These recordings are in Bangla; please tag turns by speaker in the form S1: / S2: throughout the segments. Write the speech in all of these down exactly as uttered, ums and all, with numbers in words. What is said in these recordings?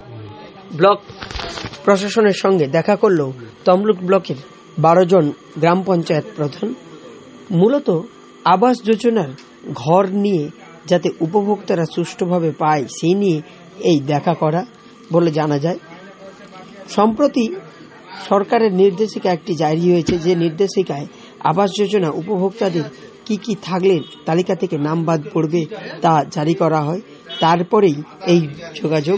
S1: ব্লক প্রশাসনের সঙ্গে দেখা করল তমলুক ব্লকের বারো জন গ্রাম পঞ্চায়েত প্রধান। মূলত আবাস যোজনার ঘর নিয়ে যাতে উপভোক্তারা সুষ্ঠুভাবে পায় সেই নিয়ে এই দেখা করা বলে জানা যায়। সম্প্রতি সরকারের নির্দেশিকা একটি জারি হয়েছে, যে নির্দেশিকায় আবাস যোজনা উপভোক্তাদের কি কি থাকলে তালিকা থেকে নাম বাদ পড়বে তা জারি করা হয়। তারপরেই এই যোগাযোগ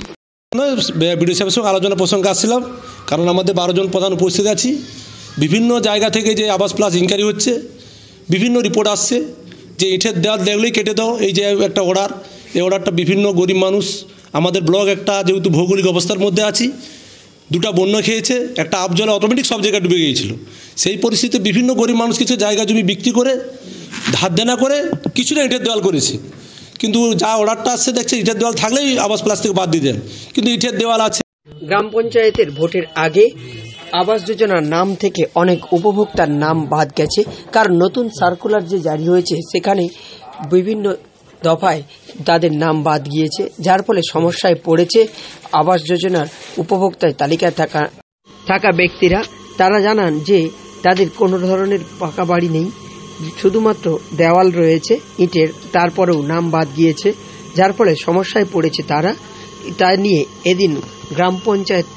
S2: বিডিও সাহেবের সঙ্গে আলোচনা প্রসঙ্গে আসছিলাম, কারণ আমাদের বারো জন প্রধান উপস্থিত আছি। বিভিন্ন জায়গা থেকে যে আবাস প্লাস ইনকোয়ারি হচ্ছে, বিভিন্ন রিপোর্ট আসছে যে ইটের দেওয়াল দেখলেই কেটে দাও, এই যে একটা অর্ডার, এই অর্ডারটা বিভিন্ন গরিব মানুষ, আমাদের ব্লক একটা যেহেতু ভৌগোলিক অবস্থার মধ্যে আছি, দুটা বন্যা খেয়েছে, একটা আবজলে অটোমেটিক সব জায়গায় ডুবে গিয়েছিল। সেই পরিস্থিতিতে বিভিন্ন গরিব মানুষ কিছু জায়গা জমি বিক্রি করে ধার দেনা করে কিছুটা ইটের দেওয়াল করেছে, কিন্তু যা অর্ডারটা আসছে দেখছে ইটের দেওয়াল থাকলেই আবাস প্লাস থেকে বাদ দিয়ে দেন, কিন্তু ইটের দেওয়াল আছে।
S1: গ্রাম পঞ্চায়েতের ভোটের আগে আবাস যোজনার নাম থেকে অনেক উপভোক্তার নাম বাদ গেছে, কারণ নতুন সার্কুলার যে জারি হয়েছে সেখানে বিভিন্ন দফায় তাদের নাম বাদ গিয়েছে, যার ফলে সমস্যায় পড়েছে আবাস যোজনার উপভোক্তায় তালিকায় থাকা থাকা ব্যক্তিরা। তারা জানান যে তাদের কোনো ধরনের পাকা বাড়ি নেই, শুধুমাত্র দেওয়াল রয়েছে ইটের, তারপরেও নাম বাদ গিয়েছে, যার ফলে সমস্যায় পড়েছে তারা। তা নিয়ে এদিন গ্রাম পঞ্চায়েত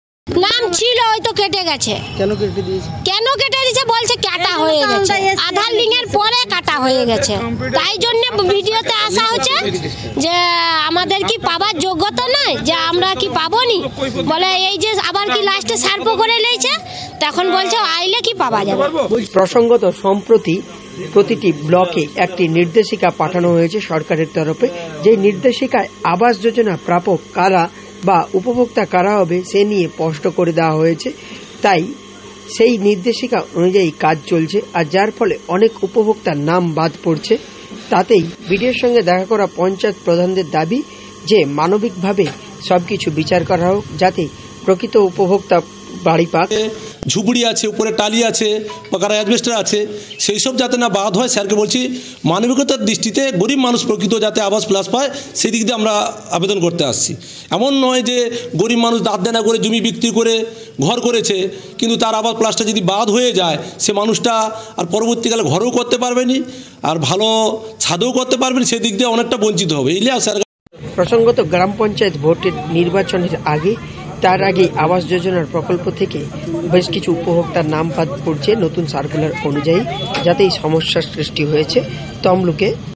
S3: নাম ছিল ওই তো কেটে গেছে।
S1: কেন কেটে দিয়েছে?
S3: কেন কেটে দিয়েছে বলছে কাটা হয়ে গেছে, আধার লিঙ্কের পরে কাটা হয়ে গেছে। তাই জন্য ভিডিওতে আসা হচ্ছে যে আমাদের কি পাবার যোগ্যতা নাই, যে আমরা কি পাবো নি, বলে এই যে আবার কি লাস্টে সার্প করে লেছে, তখন বলছে আইলে কি পাওয়া যাবে।
S1: প্রসঙ্গত সম্প্রতি প্রতিটি ব্লকে একটি নির্দেশিকা পাঠানো হয়েছে সরকারের তরফে, যে নির্দেশিকায় আবাস যোজনা প্রাপক কারা বা উপভোক্তা কারা হবে সে নিয়ে স্পষ্ট করে দেওয়া হয়েছে। তাই সেই নির্দেশিকা অনুযায়ী কাজ চলছে, আর যার ফলে অনেক উপভোক্তার নাম বাদ পড়ছে। তাতেই বিডিওর সঙ্গে দেখা করা পঞ্চায়েত প্রধানদের দাবি যে মানবিকভাবে সবকিছু বিচার করা হোক, যাতে প্রকৃত উপভোক্তা বাড়ি পাক।
S2: ঝুপড়ি আছে, উপরে টালি আছে, পাকা অ্যাজবেস্টার আছে, সেই সব যাতে না বাদ হয়। স্যারকে বলছি মানবিকতার দৃষ্টিতে গরিব মানুষ প্রকৃত যাতে আবাস প্লাস পায় সেই দিক দিয়ে আমরা আবেদন করতে আসছি। এমন নয় যে গরিব মানুষ দাঁত দেনা করে জমি বিক্রি করে ঘর করেছে, কিন্তু তার আবাস প্লাসটা যদি বাদ হয়ে যায় সে মানুষটা আর পরবর্তীকালে ঘরেও করতে পারবে না, আর ভালো ছাদেও করতে পারবে না, সেদিক দিয়ে অনেকটা বঞ্চিত হবে। এই লিয়ে স্যার
S1: প্রসঙ্গত গ্রাম পঞ্চায়েত ভোটের নির্বাচনের আগে তার আগে আবাস যোজনার প্রকল্প থেকে বেশ কিছু উপভোক্তার নাম বাদ পড়ছে নতুন সার্কুলার অনুযায়ী, যাতে এই সমস্যার সৃষ্টি হয়েছে তমলুকে।